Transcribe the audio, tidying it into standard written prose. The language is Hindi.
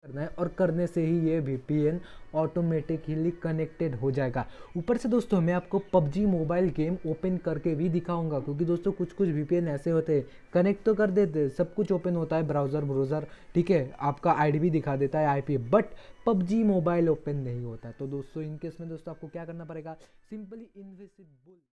करना है और करने से ही ये वीपीएन ऑटोमेटिकली कनेक्टेड हो जाएगा। ऊपर से दोस्तों मैं आपको पबजी मोबाइल गेम ओपन करके भी दिखाऊंगा, क्योंकि दोस्तों कुछ कुछ वीपीएन ऐसे होते हैं कनेक्ट तो कर देते हैं, सब कुछ ओपन होता है, ब्राउज़र, ठीक है, आपका आईडी भी दिखा देता है IP, but PUBG mobile open नहीं होता। तो दोस्तों इन केस में दोस्तों आपको क्या करना पड़ेगा, सिंपली इनविजिबल